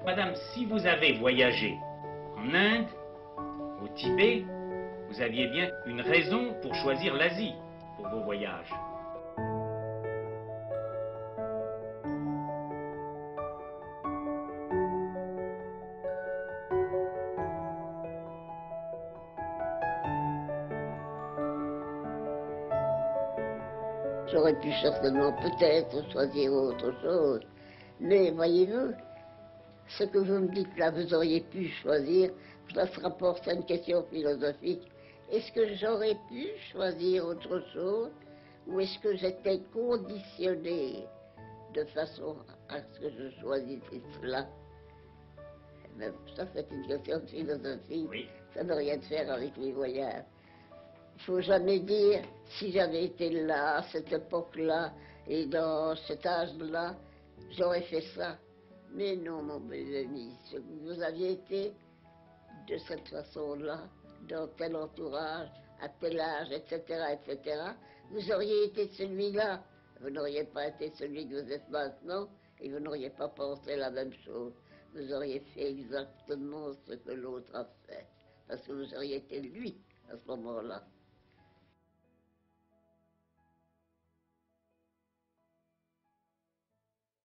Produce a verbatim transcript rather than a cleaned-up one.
Madame, si vous avez voyagé en Inde, au Tibet, vous aviez bien une raison pour choisir l'Asie pour vos voyages. J'aurais pu certainement peut-être choisir autre chose. Mais voyez-vous, ce que vous me dites là, vous auriez pu choisir, ça se rapporte à une question philosophique. Est-ce que j'aurais pu choisir autre chose ou est-ce que j'étais conditionnée de façon à ce que je choisisse cela? Même ça, c'est une question de philosophie. Oui. Ça n'a rien de faire avec les voyages. Il ne faut jamais dire, si j'avais été là, à cette époque-là, et dans cet âge-là, j'aurais fait ça. Mais non, mon bel ami, si vous aviez été de cette façon-là, dans tel entourage, à tel âge, et cetera, et cetera, vous auriez été celui-là. Vous n'auriez pas été celui que vous êtes maintenant, et vous n'auriez pas pensé la même chose. Vous auriez fait exactement ce que l'autre a fait, parce que vous auriez été lui à ce moment-là.